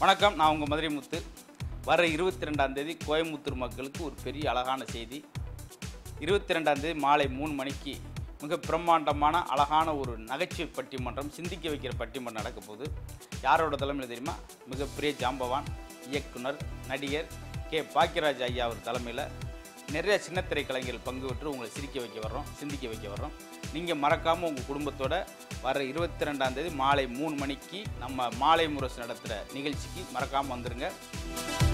வணக்கம், நான் உங்கள் மதுரை முத்து. வர 22ஆம் தேதி கோயம்புத்தூர் மக்களுக்கு ஒரு பெரிய அழகான செய்தி. 22ஆம் தேதி மாலை 3 மணிக்கு மிக பிரம்மாண்டமான அழகான ஒரு நகைச்சுவை பட்டிமன்றம், சிந்திக்க வைக்கிற பட்டிமன்றம் நடக்க போகுது. யாரோட தலைமையில் தெரியுமா? மிகப்பெரிய ஜாம்பவான் இயக்குனர் நடிகர் பாக்யராஜ் ஐயா அவர் தலைமையில் நிறைய சின்னத்திரை கலைஞர்கள் பங்கு பெற்று உங்களை சிந்திக்க வைக்க வர்றோம். நீங்கள் மறக்காமல் உங்கள் குடும்பத்தோட வர 22ஆம் தேதி மாலை 3 மணிக்கு நம்ம மாலை முரசு நடத்துகிற நிகழ்ச்சிக்கு மறக்காமல் வந்துடுங்க.